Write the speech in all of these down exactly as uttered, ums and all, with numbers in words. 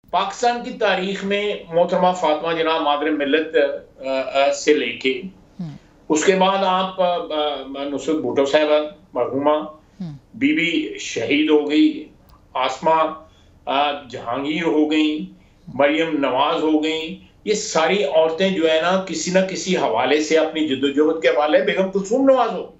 पाकिस्तान की तारीख में मोहतरमा फातिमा जनाब मादर मिल्लत से लेके उसके बाद आप नुसरत भुट्टो साहिबा मरहुमा, बीबी शहीद हो गई, आसमा जहांगीर हो गई, मरियम नवाज हो गई, ये सारी औरतें जो है ना किसी ना किसी हवाले से अपनी जद्दोजहद के हवाले, बेगम कुलसूम नवाज हो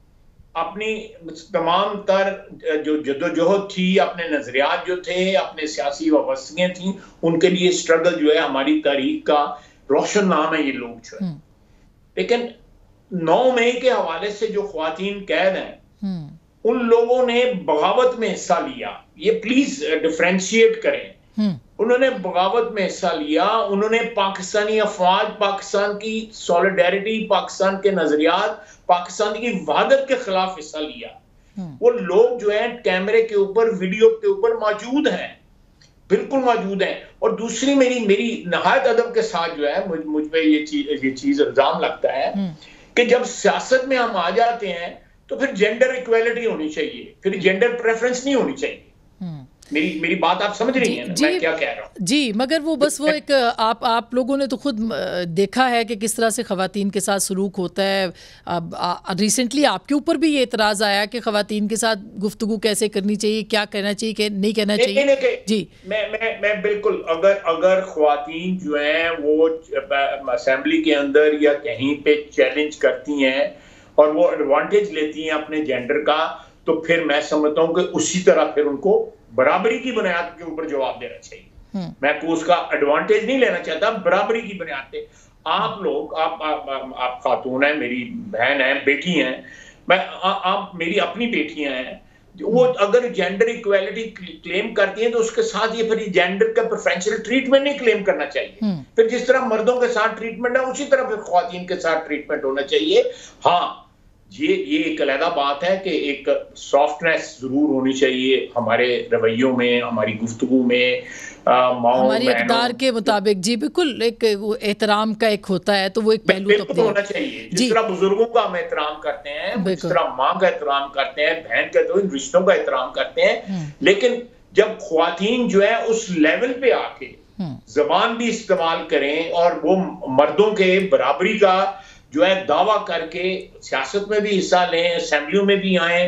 अपनी तमाम तर जो जद्दोजहद थी, अपने नजरियात जो थे, अपने सियासी वाबस्तगियां थी, उनके लिए स्ट्रगल जो है हमारी तारीख का रोशन नाम है ये लोग जो है। लेकिन नौ मई के हवाले से जो ख्वातीन कैद हैं उन लोगों ने बगावत में हिस्सा लिया, ये प्लीज डिफरेंशिएट करें। उन्होंने बगावत में हिस्सा लिया, उन्होंने पाकिस्तानी अफवाज, पाकिस्तान की सॉलिडेरिटी, पाकिस्तान के नजरियात, पाकिस्तान की वहादत के खिलाफ हिस्सा लिया। वो लोग जो है कैमरे के ऊपर, वीडियो के ऊपर मौजूद हैं, बिल्कुल मौजूद हैं। और दूसरी मेरी मेरी नहायत अदब के साथ जो है मुझ मुझ पे ये चीज ये चीज इल्जाम लगता है कि जब सियासत में हम आ जाते हैं तो फिर जेंडर इक्वालिटी होनी चाहिए, फिर जेंडर प्रेफरेंस नहीं होनी चाहिए। मेरी मेरी बात आप समझ रही हैं ना मैं क्या कह रहा हूँ? जी, मगर वो बस वो एक आप आप लोगों ने तो खुद देखा है कि किस तरह से ख़वातीन के साथ सलूक होता है। अब रिसेंटली आपके ऊपर भी ये एतराज़ आया कि ख़वातीन के साथ गुफ्तगू कैसे करनी चाहिए, क्या कहना चाहिए, क्या नहीं कहना चाहिए। नहीं, नहीं, जी मैं मैं मैं बिल्कुल, अगर अगर ख़वातीन जो हैं वो असेंबली के अंदर या कहीं पे चैलेंज करती हैं और वो एडवांटेज लेती हैं अपने जेंडर का, तो फिर मैं समझता हूँ कि उसी तरह फिर उनको बराबरी की बुनियाद के ऊपर जवाब देना चाहिए। मैं उसका एडवांटेज नहीं लेना चाहता, बराबरी की बुनियाद पे आप लोग आप आप, आप, आप खातून हैं, मेरी बहन है, बेटी हैं, मैं आ, आप मेरी अपनी बेटियां हैं, वो अगर जेंडर इक्वालिटी क्लेम करती हैं तो उसके साथ ये फिर जेंडर का प्रेफरेंशियल ट्रीटमेंट नहीं क्लेम करना चाहिए। फिर जिस तरह मर्दों के साथ ट्रीटमेंट है उसी तरह फिर ख्वातीन के साथ ट्रीटमेंट होना चाहिए। हाँ, ये ये एक अलग बात है कि एक सॉफ्टनेस जरूर होनी चाहिए हमारे रवैयों में, हमारी गुफ्तगू में, हमारी अक़दार के मुताबिक। जी बिल्कुल, एक एहतराम का एक होता है तो वो एक पहलू तो होना चाहिए। जिस तरह बुजुर्गों का हम एहतराम करते हैं, जिस तरह माँ का एहतराम करते हैं, बहन के तो इन रिश्तों का एहतराम करते हैं, लेकिन जब ख्वातीन जो है उस लेवल पे आके जबान भी इस्तेमाल करें और वो मर्दों के बराबरी का जो है दावा करके सियासत में भी हिस्सा लें, असेंबलियों में भी आए,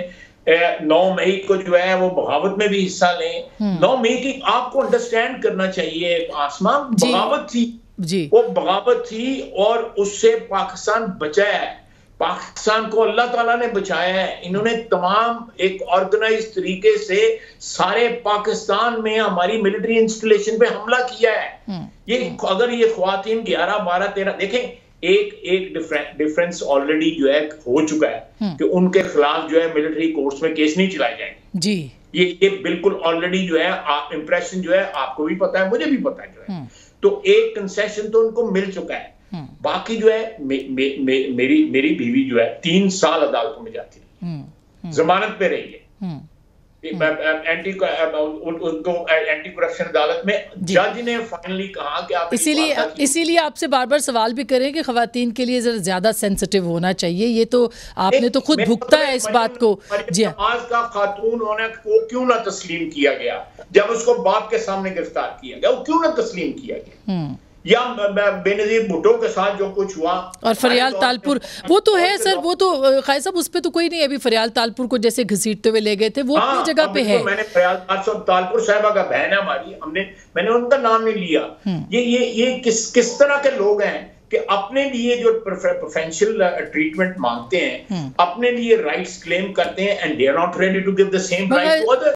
नौ मई को जो है वो बगावत में भी हिस्सा लें। नौ मई की आपको अंडरस्टैंड करना चाहिए आसमा, बगावत थी जी, वो बगावत थी और उससे पाकिस्तान बचा है, पाकिस्तान को अल्लाह ताला ने बचाया है। इन्होंने तमाम एक ऑर्गेनाइज तरीके से सारे पाकिस्तान में हमारी मिलिट्री इंस्टॉलेशन पे हमला किया है। ये अगर ये ख्वातीन ग्यारह बारह तेरह देखें, एक एक डिफरेंस ऑलरेडी जो है हो चुका है कि उनके खिलाफ जो है मिलिट्री कोर्ट्स में केस नहीं चलाए जाएंगे जी। ये ये बिल्कुल ऑलरेडी जो है इंप्रेशन जो है आपको भी पता है, मुझे भी पता है जो है। तो एक कंसेशन तो उनको मिल चुका है। बाकी जो है मे, मे, मे, मेरी मेरी बीवी जो है तीन साल अदालतों में जाती रही, जमानत पे रही है, एंटी उनको एंटी करप्शन अदालत में जज ने फाइनली कहा कि आप इसीलिए इसीलिए आपसे बार बार सवाल भी करें कि खवातीन के लिए जरा ज्यादा सेंसिटिव होना चाहिए। ये तो आपने तो खुद भुगता है इस बात को। जी, आज का खातून होने को क्यों ना तस्लीम किया गया, जब उसको बाप के सामने गिरफ्तार किया गया, वो क्यों ना तस्लीम किया गया, या बेनजीर भुट्टो के साथ जो कुछ हुआ और फरियाल तालपुर, वो तो है सर, वो तो खाई साहब उस पे तो कोई नहीं, अभी फरियाल तालपुर को जैसे घसीटते हुए ले गए थे वो अपनी जगह पे है। मैंने फरियाल तालपुर साहिबा का बहन है हमारी, हमने मैंने उनका नाम नहीं लिया। ये ये ये किस किस तरह के लोग हैं कि अपने लिए जो प्रेफरेंशियल ट्रीटमेंट मांगते हैं, अपने लिए राइट्स क्लेम करते हैं and they are not ready to give the same right to others.